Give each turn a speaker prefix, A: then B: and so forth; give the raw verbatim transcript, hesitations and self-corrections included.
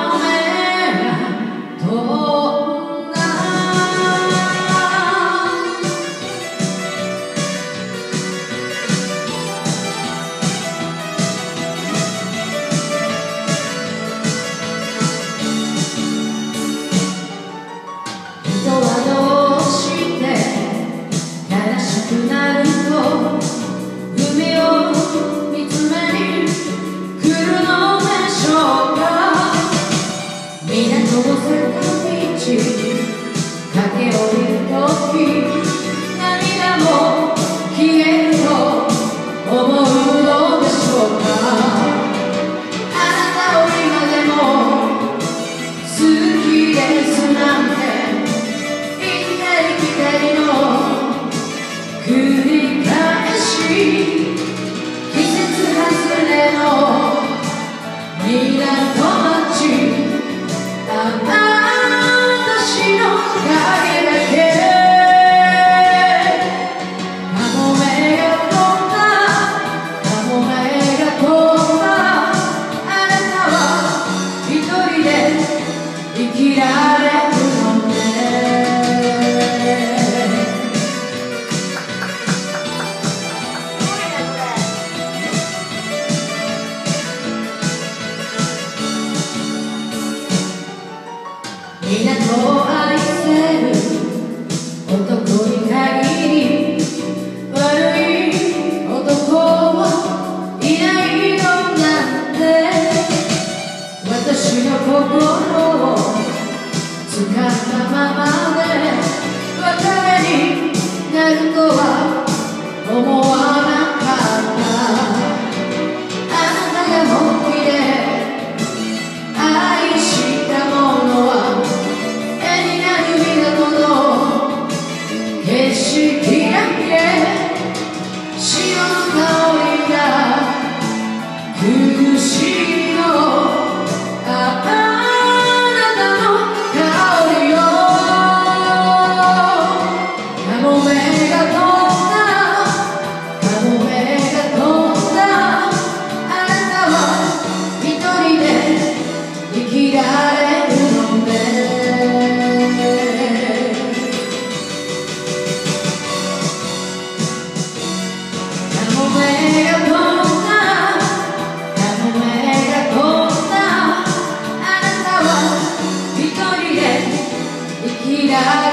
A: 駆け下りるとき涙も消えると思うのでしょうか。あなたを今でも好きですなんて言ってきているの繰り返し季節外れの港町生きられるのね。港を愛せる男に限り悪い男はいないのなんて私の心を掴んだままで別れになるとは思わなかった。あなたが本気で愛したものは絵になる港の景色だけ。潮の香りが苦しいの生きられるのね。カモメが飛んだカモメが飛んだあなたは一人で生きられる